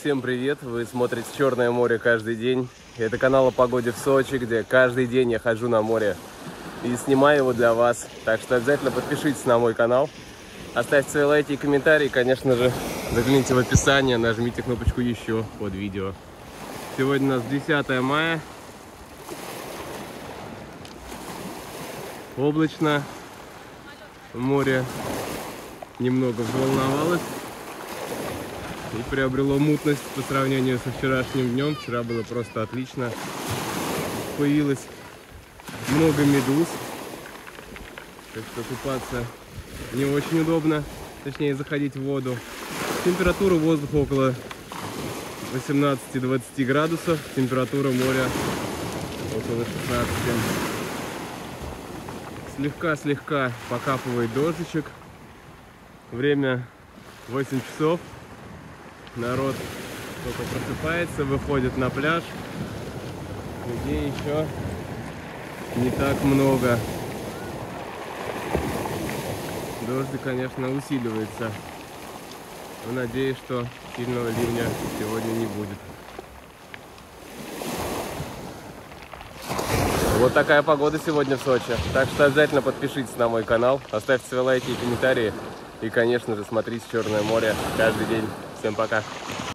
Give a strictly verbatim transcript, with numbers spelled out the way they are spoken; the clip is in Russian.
Всем привет! Вы смотрите Черное море каждый день. Это канал о погоде в Сочи, где каждый день я хожу на море и снимаю его для вас. Так что обязательно подпишитесь на мой канал, оставьте свои лайки и комментарии. Конечно же, загляните в описание, нажмите кнопочку «Еще» под видео. Сегодня у нас десятое мая. Облачно. Море немного взволновалось и приобрело мутность по сравнению со вчерашним днем. Вчера было просто отлично. Появилось много медуз, так что купаться не очень удобно, точнее заходить в воду. Температура воздуха около восемнадцати-двадцати градусов, температура моря около шестнадцати. Слегка-слегка покапывает дождичек. Время восемь часов. Народ только просыпается, выходит на пляж. Людей еще не так много. Дождь, конечно, усиливается. Но надеюсь, что сильного ливня сегодня не будет. Вот такая погода сегодня в Сочи. Так что обязательно подпишитесь на мой канал, оставьте свои лайки и комментарии. И, конечно же, смотрите Черное море каждый день. Всем пока!